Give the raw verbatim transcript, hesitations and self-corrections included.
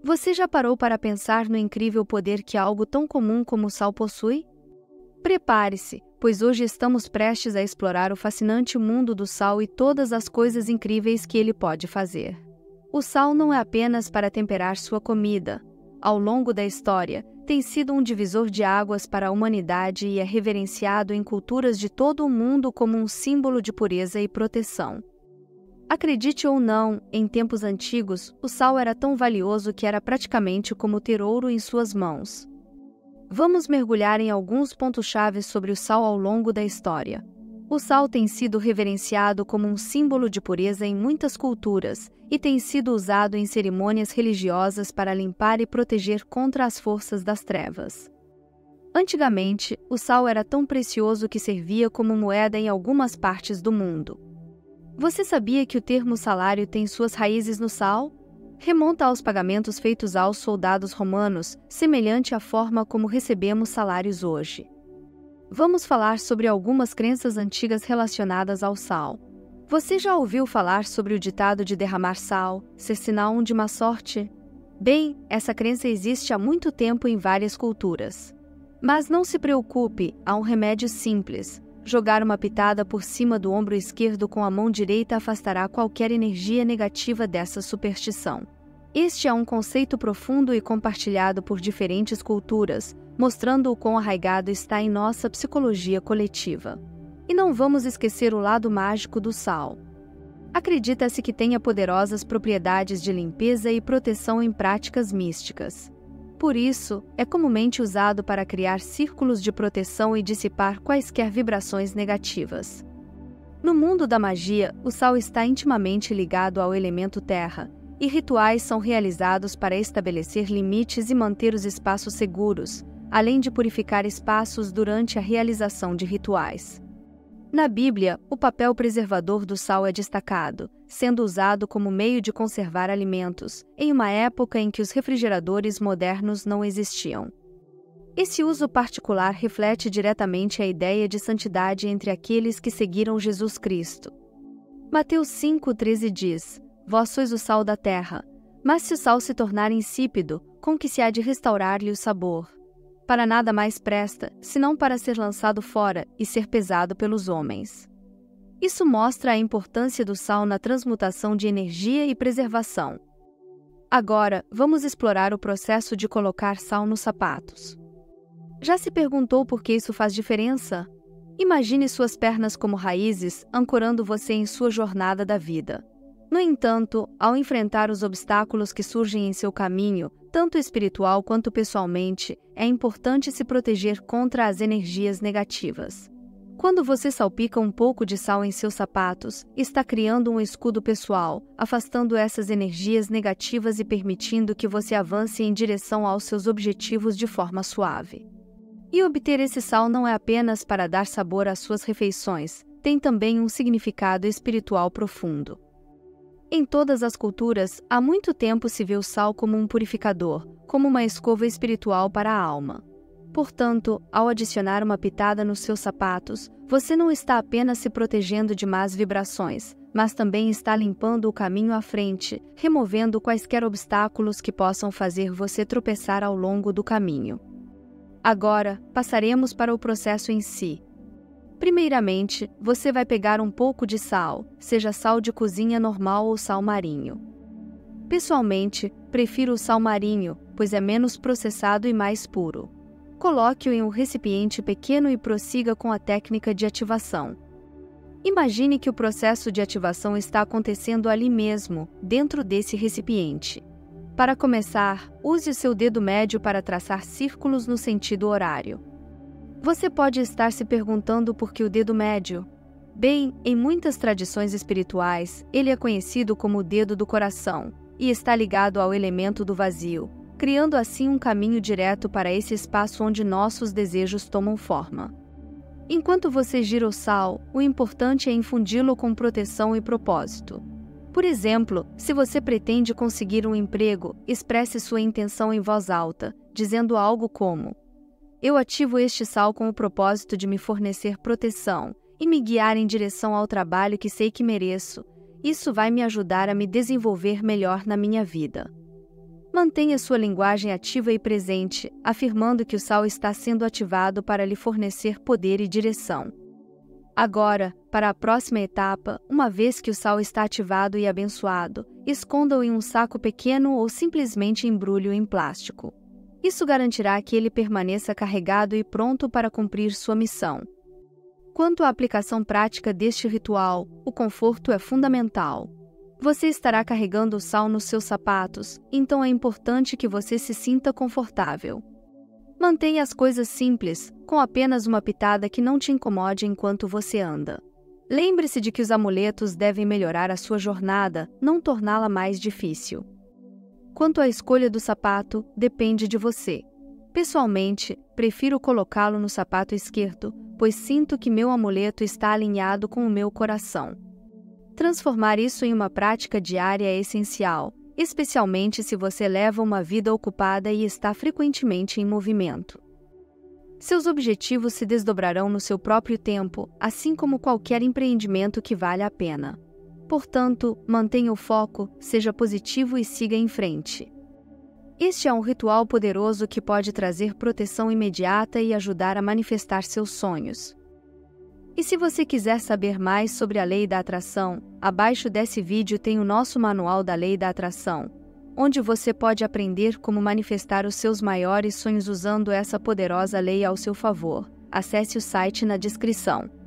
Você já parou para pensar no incrível poder que algo tão comum como o sal possui? Prepare-se, pois hoje estamos prestes a explorar o fascinante mundo do sal e todas as coisas incríveis que ele pode fazer. O sal não é apenas para temperar sua comida. Ao longo da história, tem sido um divisor de águas para a humanidade e é reverenciado em culturas de todo o mundo como um símbolo de pureza e proteção. Acredite ou não, em tempos antigos, o sal era tão valioso que era praticamente como ter ouro em suas mãos. Vamos mergulhar em alguns pontos-chave sobre o sal ao longo da história. O sal tem sido reverenciado como um símbolo de pureza em muitas culturas e tem sido usado em cerimônias religiosas para limpar e proteger contra as forças das trevas. Antigamente, o sal era tão precioso que servia como moeda em algumas partes do mundo. Você sabia que o termo salário tem suas raízes no sal? Remonta aos pagamentos feitos aos soldados romanos, semelhante à forma como recebemos salários hoje. Vamos falar sobre algumas crenças antigas relacionadas ao sal. Você já ouviu falar sobre o ditado de derramar sal, ser sinal de má sorte? Bem, essa crença existe há muito tempo em várias culturas. Mas não se preocupe, há um remédio simples. Jogar uma pitada por cima do ombro esquerdo com a mão direita afastará qualquer energia negativa dessa superstição. Este é um conceito profundo e compartilhado por diferentes culturas, mostrando o quão arraigado está em nossa psicologia coletiva. E não vamos esquecer o lado mágico do sal. Acredita-se que tenha poderosas propriedades de limpeza e proteção em práticas místicas. Por isso, é comumente usado para criar círculos de proteção e dissipar quaisquer vibrações negativas. No mundo da magia, o sal está intimamente ligado ao elemento terra, e rituais são realizados para estabelecer limites e manter os espaços seguros, além de purificar espaços durante a realização de rituais. Na Bíblia, o papel preservador do sal é destacado, sendo usado como meio de conservar alimentos, em uma época em que os refrigeradores modernos não existiam. Esse uso particular reflete diretamente a ideia de santidade entre aqueles que seguiram Jesus Cristo. Mateus cinco, treze diz: Vós sois o sal da terra, mas se o sal se tornar insípido, com que se há de restaurar-lhe o sabor? Para nada mais presta, senão para ser lançado fora e ser pesado pelos homens. Isso mostra a importância do sal na transmutação de energia e preservação. Agora, vamos explorar o processo de colocar sal nos sapatos. Já se perguntou por que isso faz diferença? Imagine suas pernas como raízes, ancorando você em sua jornada da vida. No entanto, ao enfrentar os obstáculos que surgem em seu caminho, tanto espiritual quanto pessoalmente, é importante se proteger contra as energias negativas. Quando você salpica um pouco de sal em seus sapatos, está criando um escudo pessoal, afastando essas energias negativas e permitindo que você avance em direção aos seus objetivos de forma suave. E obter esse sal não é apenas para dar sabor às suas refeições, tem também um significado espiritual profundo. Em todas as culturas, há muito tempo se vê o sal como um purificador, como uma escova espiritual para a alma. Portanto, ao adicionar uma pitada nos seus sapatos, você não está apenas se protegendo de más vibrações, mas também está limpando o caminho à frente, removendo quaisquer obstáculos que possam fazer você tropeçar ao longo do caminho. Agora, passaremos para o processo em si. Primeiramente, você vai pegar um pouco de sal, seja sal de cozinha normal ou sal marinho. Pessoalmente, prefiro o sal marinho, pois é menos processado e mais puro. Coloque-o em um recipiente pequeno e prossiga com a técnica de ativação. Imagine que o processo de ativação está acontecendo ali mesmo, dentro desse recipiente. Para começar, use o seu dedo médio para traçar círculos no sentido horário. Você pode estar se perguntando por que o dedo médio? Bem, em muitas tradições espirituais, ele é conhecido como o dedo do coração e está ligado ao elemento do vazio, criando assim um caminho direto para esse espaço onde nossos desejos tomam forma. Enquanto você gira o sal, o importante é infundi-lo com proteção e propósito. Por exemplo, se você pretende conseguir um emprego, expresse sua intenção em voz alta, dizendo algo como: Eu ativo este sal com o propósito de me fornecer proteção e me guiar em direção ao trabalho que sei que mereço. Isso vai me ajudar a me desenvolver melhor na minha vida. Mantenha sua linguagem ativa e presente, afirmando que o sal está sendo ativado para lhe fornecer poder e direção. Agora, para a próxima etapa, uma vez que o sal está ativado e abençoado, esconda-o em um saco pequeno ou simplesmente embrulhe-o em plástico. Isso garantirá que ele permaneça carregado e pronto para cumprir sua missão. Quanto à aplicação prática deste ritual, o conforto é fundamental. Você estará carregando o sal nos seus sapatos, então é importante que você se sinta confortável. Mantenha as coisas simples, com apenas uma pitada que não te incomode enquanto você anda. Lembre-se de que os amuletos devem melhorar a sua jornada, não torná-la mais difícil. Quanto à escolha do sapato, depende de você. Pessoalmente, prefiro colocá-lo no sapato esquerdo, pois sinto que meu amuleto está alinhado com o meu coração. Transformar isso em uma prática diária é essencial, especialmente se você leva uma vida ocupada e está frequentemente em movimento. Seus objetivos se desdobrarão no seu próprio tempo, assim como qualquer empreendimento que vale a pena. Portanto, mantenha o foco, seja positivo e siga em frente. Este é um ritual poderoso que pode trazer proteção imediata e ajudar a manifestar seus sonhos. E se você quiser saber mais sobre a Lei da Atração, abaixo desse vídeo tem o nosso Manual da Lei da Atração, onde você pode aprender como manifestar os seus maiores sonhos usando essa poderosa lei ao seu favor. Acesse o site na descrição.